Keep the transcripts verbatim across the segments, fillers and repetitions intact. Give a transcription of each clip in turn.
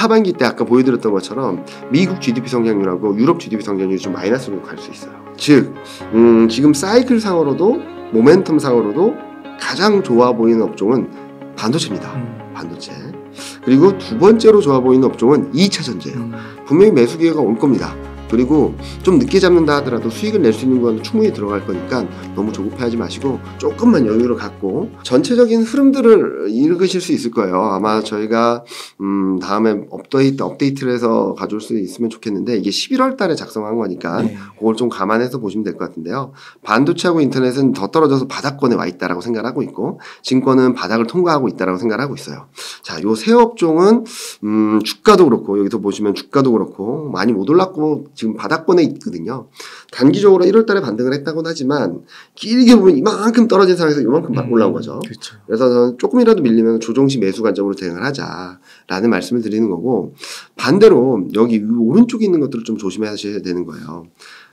하반기 때 아까 보여드렸던 것처럼 미국 지디피 성장률하고 유럽 지디피 성장률이 좀 마이너스로 갈 수 있어요. 즉 음, 지금 사이클 상으로도 모멘텀 상으로도 가장 좋아 보이는 업종은 반도체입니다. 음. 반도체. 그리고 두 번째로 좋아 보이는 업종은 이차 전지예요. 음. 분명히 매수 기회가 올 겁니다. 그리고 좀 늦게 잡는다 하더라도 수익을 낼 수 있는 구간도 충분히 들어갈 거니까 너무 조급해하지 마시고 조금만 여유를 갖고 전체적인 흐름들을 읽으실 수 있을 거예요. 아마 저희가 음 다음에 업데이트, 업데이트를 해서 가져올 수 있으면 좋겠는데 이게 십일월 달에 작성한 거니까 네. 그걸 좀 감안해서 보시면 될 것 같은데요. 반도체하고 인터넷은 더 떨어져서 바닥권에 와 있다라고 생각하고 있고 증권은 바닥을 통과하고 있다라고 생각하고 있어요. 자, 요 세 업종은 음 주가도 그렇고 여기서 보시면 주가도 그렇고 많이 못 올랐고 지금 바닥권에 있거든요. 단기적으로 일월 달에 반등을 했다고는 하지만 길게 보면 이만큼 떨어진 상황에서 이만큼 음, 올라온 거죠. 그렇죠. 그래서 저는 조금이라도 밀리면 조정시 매수 관점으로 대응을 하자라는 말씀을 드리는 거고 반대로 여기 오른쪽에 있는 것들을 좀 조심하셔야 되는 거예요.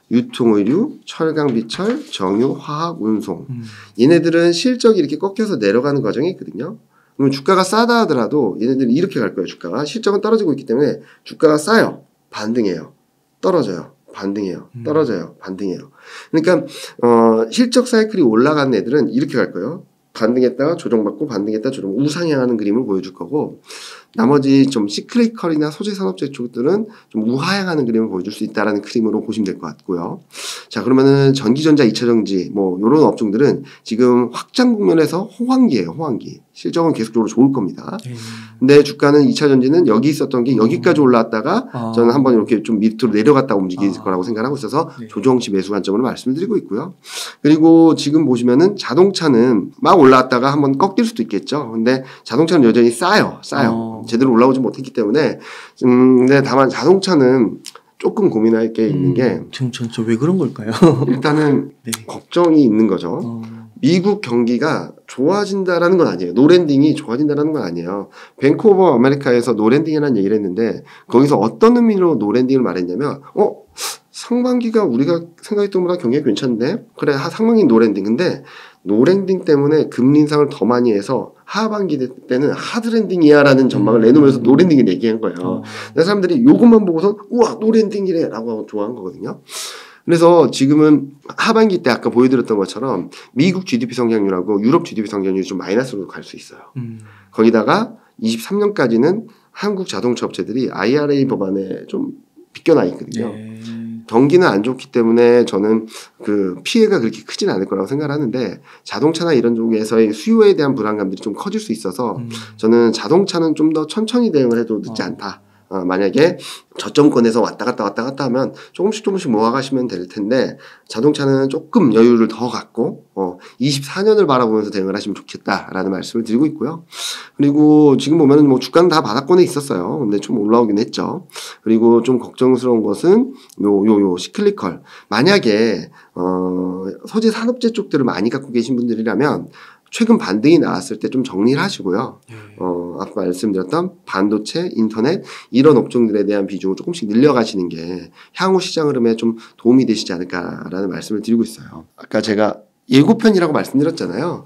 유통의류, 철강비철, 정유, 화학, 운송 음. 얘네들은 실적이 이렇게 꺾여서 내려가는 과정이 있거든요. 그러면 주가가 싸다 하더라도 얘네들이 이렇게 갈 거예요. 주가가 실적은 떨어지고 있기 때문에 주가가 싸요. 반등해요. 떨어져요. 반등해요. 떨어져요. 반등해요. 그러니까 어, 실적 사이클이 올라간 애들은 이렇게 갈 거예요. 반등했다가 조정받고 반등했다가 조정 우상향하는 그림을 보여줄 거고 나머지 좀 시크리컬이나 소재 산업재 쪽들은 좀 우하향하는 그림을 보여줄 수 있다라는 그림으로 보시면 될 것 같고요. 자, 그러면은 전기전자, 이차전지 뭐 이런 업종들은 지금 확장 국면에서 호황기예요. 호황기. 실적은 계속적으로 좋을 겁니다. 네. 근데 주가는 이차전지는 여기 있었던 게 여기까지 올라왔다가 아. 저는 한번 이렇게 좀 밑으로 내려갔다 움직일 아. 거라고 생각하고 있어서 네. 조정시 매수 관점으로 말씀드리고 있고요. 그리고 지금 보시면은 자동차는 막 올라왔다가 한번 꺾일 수도 있겠죠. 근데 자동차는 여전히 싸요. 싸요. 어. 제대로 올라오지 못했기 때문에 음, 근데 다만 자동차는 조금 고민할 게 있는 게 음, 지금 전저 왜 그런 걸까요? 일단은 네. 걱정이 있는 거죠. 어. 미국 경기가 좋아진다라는 건 아니에요. 노랜딩이 좋아진다라는 건 아니에요. 뱅크 오브 아메리카에서 노랜딩이라는 얘기를 했는데 거기서 어떤 의미로 노랜딩을 말했냐면 어? 상반기가 우리가 생각했던 것보다 경기가 괜찮은데? 그래 상반기 노랜딩. 근데 노랜딩 때문에 금리 인상을 더 많이 해서 하반기 때는 하드랜딩이야 라는 전망을 내놓으면서 노랜딩을 얘기한 거예요. 어. 근데 사람들이 이것만 보고서 우와 노랜딩이래 라고 좋아한 거거든요. 그래서 지금은 하반기 때 아까 보여드렸던 것처럼 미국 지디피 성장률하고 유럽 지디피 성장률이 좀 마이너스로 갈 수 있어요. 음. 거기다가 이십삼 년까지는 한국 자동차 업체들이 아이알에이 법안에 좀 비껴나 있거든요. 네. 경기는 안 좋기 때문에 저는 그 피해가 그렇게 크진 않을 거라고 생각을 하는데 자동차나 이런 쪽에서의 수요에 대한 불안감들이 좀 커질 수 있어서 음. 저는 자동차는 좀 더 천천히 대응을 해도 늦지 어. 않다. 어, 만약에 저점권에서 왔다 갔다 왔다 갔다 하면 조금씩 조금씩 모아가시면 될 텐데 자동차는 조금 여유를 더 갖고 어, 이십사 년을 바라보면서 대응을 하시면 좋겠다라는 말씀을 드리고 있고요. 그리고 지금 보면은 뭐 주가는 다 바닥권에 있었어요. 근데 좀 올라오긴 했죠. 그리고 좀 걱정스러운 것은 요 요 요 시클리컬. 만약에 어, 소재 산업재 쪽들을 많이 갖고 계신 분들이라면 최근 반등이 나왔을 때 좀 정리를 하시고요. 네. 어, 아까 말씀드렸던 반도체, 인터넷 이런 업종들에 대한 비중을 조금씩 늘려가시는 게 향후 시장 흐름에 좀 도움이 되시지 않을까라는 말씀을 드리고 있어요. 아까 제가 예고편이라고 말씀드렸잖아요.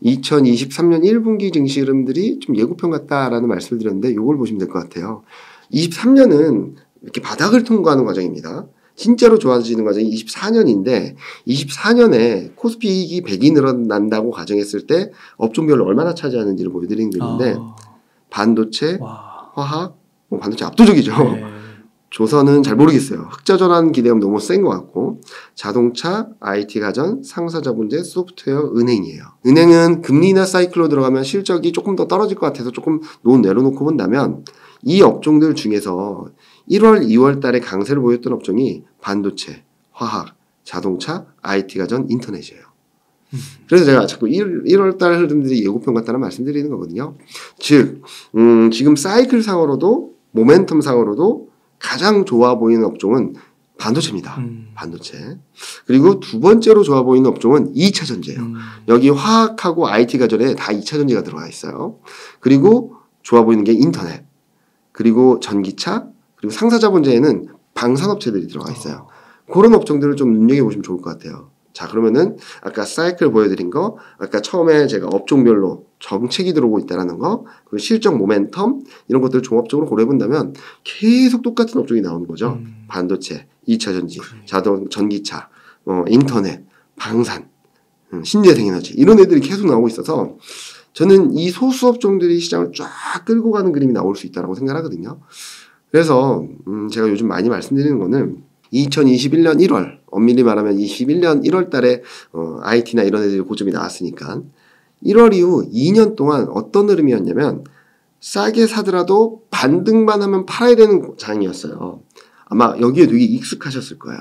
이천이십삼 년 일 분기 증시 흐름들이 좀 예고편 같다라는 말씀을 드렸는데 이걸 보시면 될 것 같아요. 이십삼 년은 이렇게 바닥을 통과하는 과정입니다. 진짜로 좋아지는 과정이 이십사 년인데 이십사 년에 코스피 이익이 백이 늘어난다고 가정했을 때 업종별로 얼마나 차지하는지를 보여드리는 건데 아. 반도체, 와. 화학, 뭐 반도체 압도적이죠. 네. 조선은 잘 모르겠어요. 흑자전환 기대감 너무 센 것 같고 자동차, 아이티 가전, 상사자본재, 소프트웨어, 은행이에요. 은행은 금리나 사이클로 들어가면 실적이 조금 더 떨어질 것 같아서 조금 논 내려놓고 본다면 이 업종들 중에서 일월, 이월 달에 강세를 보였던 업종이 반도체, 화학, 자동차, 아이티 가전, 인터넷이에요. 그래서 제가 자꾸 일월 달 흐름들이 예고편 같다는 말씀드리는 거거든요. 즉, 음, 지금 사이클 상으로도 모멘텀 상으로도 가장 좋아 보이는 업종은 반도체입니다. 음. 반도체. 그리고 두 번째로 좋아 보이는 업종은 이차 전지예요. 음. 여기 화학하고 아이티 가전에 다 이차 전지가 들어가 있어요. 그리고 좋아 보이는 게 인터넷. 그리고 전기차. 그리고 상사자본재에는 방산업체들이 들어가 있어요. 그런 업종들을 좀 눈여겨보시면 좋을 것 같아요. 자, 그러면은 아까 사이클 보여드린 거, 아까 처음에 제가 업종별로 정책이 들어오고 있다는 거, 그리고 실적 모멘텀 이런 것들을 종합적으로 고려해본다면 계속 똑같은 업종이 나오는 거죠. 음. 반도체, 이차전지, 그러네. 자동, 전기차, 어, 인터넷, 방산, 음, 신재생에너지 이런 애들이 계속 나오고 있어서 저는 이 소수 업종들이 시장을 쫙 끌고 가는 그림이 나올 수 있다고 생각하거든요. 그래서 음, 제가 요즘 많이 말씀드리는 거는 이천이십일 년 일월, 엄밀히 말하면 이십일 년 일월 달에 어, 아이티나 이런 애들이 고점이 나왔으니까 일월 이후 이 년 동안 어떤 흐름이었냐면 싸게 사더라도 반등만 하면 팔아야 되는 장이었어요. 아마 여기에 되게 익숙하셨을 거예요.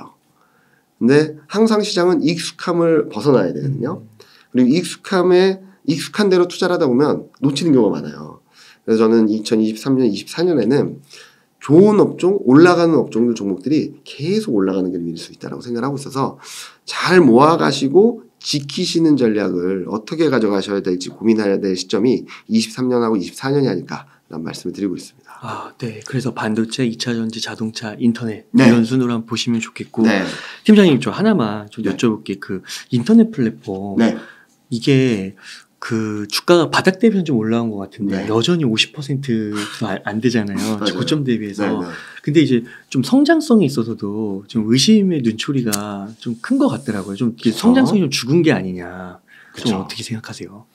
근데 항상 시장은 익숙함을 벗어나야 되거든요. 그리고 익숙함에 익숙한 대로 투자를 하다 보면 놓치는 경우가 많아요. 그래서 저는 이천이십삼 년, 이십사 년에는 좋은 업종, 올라가는 업종들 종목들이 계속 올라가는 그림일 수 있다고 생각하고 있어서 잘 모아가시고 지키시는 전략을 어떻게 가져가셔야 될지 고민해야 될 시점이 이십삼 년하고 이십사 년이 아닐까라는 말씀을 드리고 있습니다. 아, 네. 그래서 반도체, 이차전지, 자동차, 인터넷 네. 이런 순으로 한번 보시면 좋겠고 네. 팀장님 저 하나만 좀 네. 여쭤볼게. 그 인터넷 플랫폼 네. 이게 그 주가가 바닥 대비는 좀 올라온 것 같은데 네. 여전히 오십 퍼센트도 안 되잖아요. 맞아요. 고점 대비해서. 네, 네. 근데 이제 좀 성장성에 있어서도 좀 의심의 눈초리가 좀 큰 것 같더라고요. 좀 이렇게 그쵸? 성장성이 좀 죽은 게 아니냐. 좀 그쵸. 어떻게 생각하세요?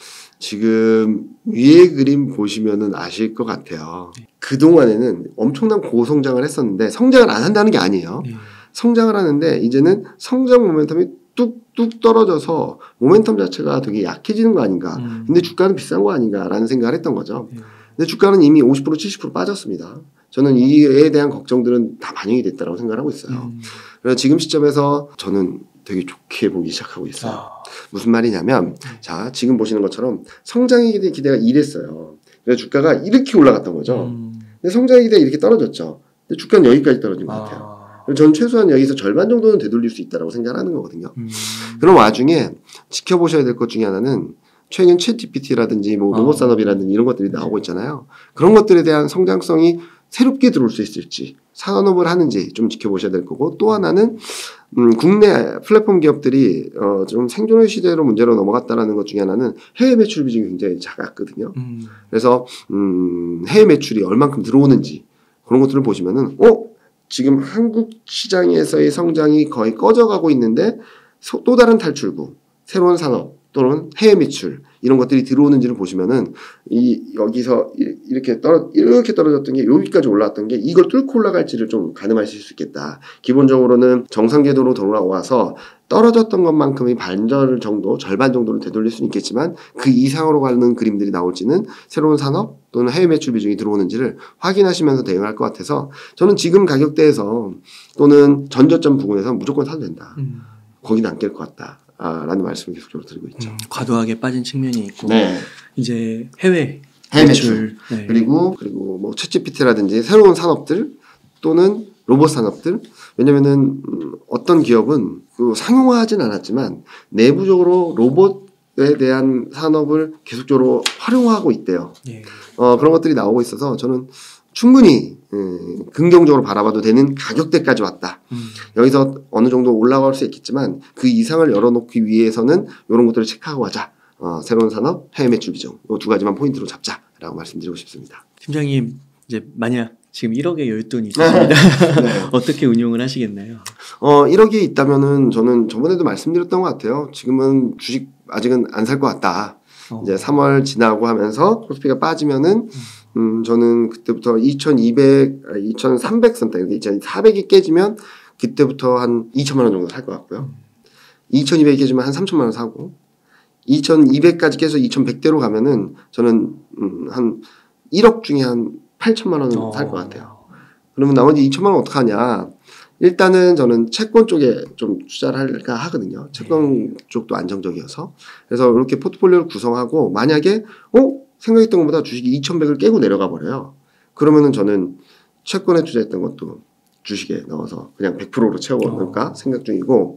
지금 위에 그림 보시면은 아실 것 같아요. 그동안에는 엄청난 고성장을 했었는데 성장을 안 한다는 게 아니에요. 네. 성장을 하는데 이제는 성장 모멘텀이 뚝뚝 떨어져서 모멘텀 자체가 되게 약해지는 거 아닌가. 음. 근데 주가는 비싼 거 아닌가라는 생각을 했던 거죠. 네. 근데 주가는 이미 오십 퍼센트 칠십 퍼센트 빠졌습니다. 저는 이에 대한 걱정들은 다 반영이 됐다고 생각하고 있어요. 음. 그래서 지금 시점에서 저는 되게 좋게 보기 시작하고 있어요. 아. 무슨 말이냐면 자 지금 보시는 것처럼 성장의 기대, 기대가 이랬어요. 그래서 주가가 이렇게 올라갔던 거죠. 음. 근데 성장의 기대가 이렇게 떨어졌죠. 근데 주가는 여기까지 떨어진 것 같아요. 아. 저는 최소한 여기서 절반 정도는 되돌릴 수 있다고 생각하는 거거든요. 음. 그런 와중에 지켜보셔야 될 것 중에 하나는 최근 챗 지피티라든지 뭐 로봇 산업이라든지 이런 것들이 나오고 있잖아요. 그런 것들에 대한 성장성이 새롭게 들어올 수 있을지 산업을 하는지 좀 지켜보셔야 될 거고 또 하나는 음, 국내 플랫폼 기업들이 어, 좀 생존의 시대로 문제로 넘어갔다라는 것 중에 하나는 해외 매출 비중이 굉장히 작았거든요. 음. 그래서 그래서 음, 해외 매출이 얼만큼 들어오는지 그런 것들을 보시면은 어 지금 한국 시장에서의 성장이 거의 꺼져가고 있는데 소, 또 다른 탈출구, 새로운 산업 또는 해외 매출 이런 것들이 들어오는지를 보시면은 이 여기서 이, 이렇게 떨어 이렇게 떨어졌던 게 여기까지 올라왔던 게 이걸 뚫고 올라갈지를 좀 가늠하실 수 있겠다. 기본적으로는 정상 궤도로 돌아와서 떨어졌던 것만큼의 반절 정도, 절반 정도를 되돌릴 수는 있겠지만 그 이상으로 가는 그림들이 나올지는 새로운 산업 또는 해외 매출 비중이 들어오는지를 확인하시면서 대응할 것 같아서 저는 지금 가격대에서 또는 전저점 부근에서 무조건 사도 된다. 음. 거기는 안 깰 것 같다. 아, 라는 말씀을 계속적으로 드리고 있죠. 음, 과도하게 빠진 측면이 있고 네. 이제 해외 해외 매출. 네. 그리고, 그리고 뭐, 챗지피티라든지 새로운 산업들 또는 로봇 산업들. 왜냐면은, 음, 어떤 기업은 그 상용화하진 않았지만 내부적으로 로봇에 대한 산업을 계속적으로 활용하고 있대요. 예. 어, 그런 것들이 나오고 있어서 저는 충분히, 음, 긍정적으로 바라봐도 되는 가격대까지 왔다. 음. 여기서 어느 정도 올라갈 수 있겠지만 그 이상을 열어놓기 위해서는 이런 것들을 체크하고 가자. 어, 새로운 산업, 해외 매출 비중 이 두 가지만 포인트로 잡자라고 말씀드리고 싶습니다. 팀장님 이제 만약 지금 일억의 여윳돈이 있습니다. 네. 어떻게 운용을 하시겠나요? 어, 일억이 있다면은 저는 저번에도 말씀드렸던 것 같아요. 지금은 주식 아직은 안 살 것 같다. 어. 이제 삼월 지나고 하면서 코스피가 빠지면은 음, 저는 그때부터 이천이백, 이천삼백 선대, 이천사백이 깨지면 그때부터 한 이천만 원 정도 살 것 같고요. 이천이백이 깨지면 한 삼천만 원 사고, 이천이백까지 깨서 이천백대로 가면은 저는 음, 한 일억 중에 한 팔천만 원은 어. 살 것 같아요. 그러면 나머지 이천만 원 어떡하냐. 일단은 저는 채권 쪽에 좀 투자를 할까 하거든요. 채권 쪽도 안정적이어서. 그래서 이렇게 포트폴리오를 구성하고 만약에 어? 생각했던 것보다 주식이 이천백을 깨고 내려가 버려요. 그러면은 저는 채권에 투자했던 것도 주식에 넣어서 그냥 백 퍼센트로 채워볼까 어. 생각 중이고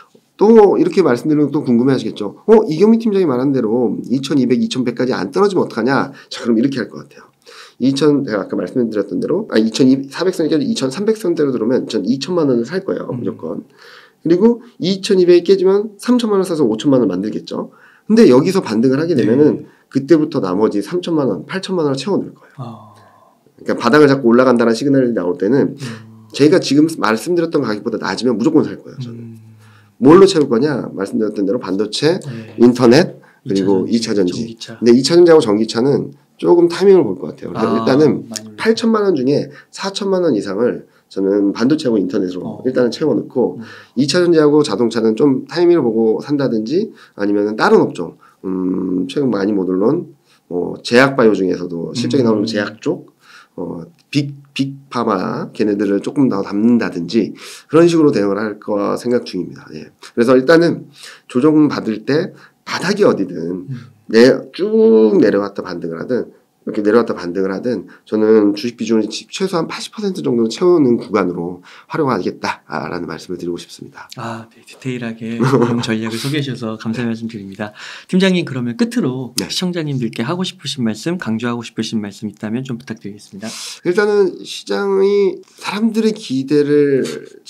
또 이렇게 말씀드리면 또 궁금해 하시겠죠. 어? 이경민 팀장이 말한 대로 이천이백, 이천백까지 안 떨어지면 어떡하냐. 자, 그럼 이렇게 할 것 같아요. 이천, 제가 아까 말씀드렸던 대로, 아, 이천사백 선까지 이천삼백 선대로 들어오면 전 이천만 원을 살 거예요. 음. 무조건. 그리고 이천이백이 깨지면 삼천만 원 사서 오천만 원 만들겠죠. 근데 여기서 반등을 하게 되면은 네. 그때부터 나머지 삼천만 원, 팔천만 원을 채워넣을 거예요. 아. 그러니까 바닥을 잡고 올라간다는 시그널이 나올 때는 음. 제가 지금 말씀드렸던 가격보다 낮으면 무조건 살 거예요. 저는. 음. 뭘로 채울 거냐? 말씀드렸던 대로 반도체, 네. 인터넷, 그리고 이 차 전지. 전기차. 근데 이 차 전지하고 전기차는 조금 타이밍을 볼 것 같아요. 그래서 아, 일단은 많이 팔천만 원 중에 사천만 원 이상을 저는 반도체하고 인터넷으로 어. 일단은 채워넣고 음. 이 차 전지하고 자동차는 좀 타이밍을 보고 산다든지 아니면 다른 업종, 음, 최근 많이 못 올라온 뭐 제약바이오 중에서도 실적이 음. 나오는 제약 쪽, 어, 빅, 빅파마 걔네들을 조금 더 담는다든지 그런 식으로 대응을 할 거 생각 중입니다. 예. 그래서 일단은 조정 받을 때 바닥이 어디든 음. 내, 쭉 내려왔다 반등을 하든 이렇게 내려왔다 반등을 하든 저는 주식 비중을 최소한 팔십 퍼센트 정도 채우는 구간으로 활용하겠다라는 말씀을 드리고 싶습니다. 아, 네, 디테일하게 운용 전략을 소개해 주셔서 감사의 말씀 드립니다. 팀장님, 그러면 끝으로 네. 시청자님들께 하고 싶으신 말씀, 강조하고 싶으신 말씀 있다면 좀 부탁드리겠습니다. 일단은 시장이 사람들의 기대를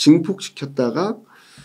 증폭시켰다가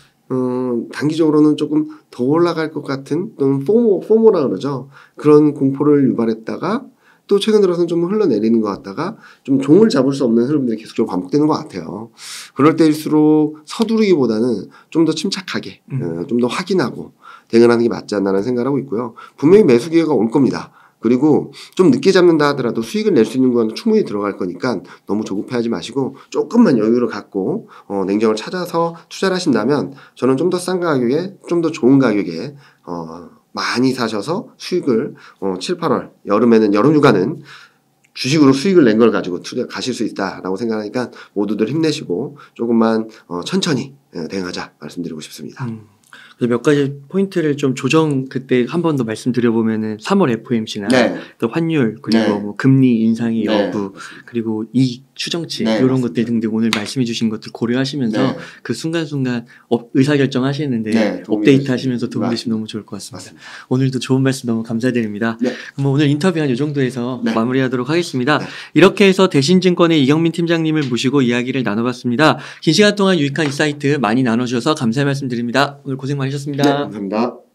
음, 단기적으로는 조금 더 올라갈 것 같은 또는 포모, 포모라 그러죠. 그런 공포를 유발했다가 또 최근 들어서는 좀 흘러내리는 것 같다가 좀 종을 잡을 수 없는 흐름들이 계속적으로 반복되는 것 같아요. 그럴 때일수록 서두르기보다는 좀 더 침착하게 음. 어, 좀 더 확인하고 대응하는 게 맞지 않나라는 생각을 하고 있고요. 분명히 매수 기회가 올 겁니다. 그리고 좀 늦게 잡는다 하더라도 수익을 낼 수 있는 건 충분히 들어갈 거니까 너무 조급해하지 마시고 조금만 여유를 갖고 어, 냉정을 찾아서 투자를 하신다면 저는 좀 더 싼 가격에 좀 더 좋은 가격에 어, 많이 사셔서 수익을 어, 칠, 팔월 여름에는 여름휴가는 주식으로 수익을 낸 걸 가지고 투자 가실 수 있다라고 생각하니까 모두들 힘내시고 조금만 어, 천천히 예, 대응하자 말씀드리고 싶습니다. 음. 그래서 몇 가지 포인트를 좀 조정 그때 한 번 더 말씀드려보면은 삼월 에프오엠씨나 네. 또 환율 그리고 네. 뭐 금리 인상의 네. 여부 그리고 이익 추정치 네, 이런 맞습니다. 것들 등등 오늘 말씀해 주신 것들 고려하시면서 네. 그 순간순간 업- 의사결정 하시는데 네, 도움이 업데이트 되시면 하시면서 도움 맞습니다. 되시면 너무 좋을 것 같습니다. 맞습니다. 오늘도 좋은 말씀 너무 감사드립니다. 네. 그럼 오늘 인터뷰 한 이 정도에서 네. 마무리하도록 하겠습니다. 네. 이렇게 해서 대신증권의 이경민 팀장님을 모시고 이야기를 나눠봤습니다. 긴 시간 동안 유익한 인사이트 많이 나눠주셔서 감사의 말씀드립니다. 오늘 고생 많으셨습니다. 네, 감사합니다.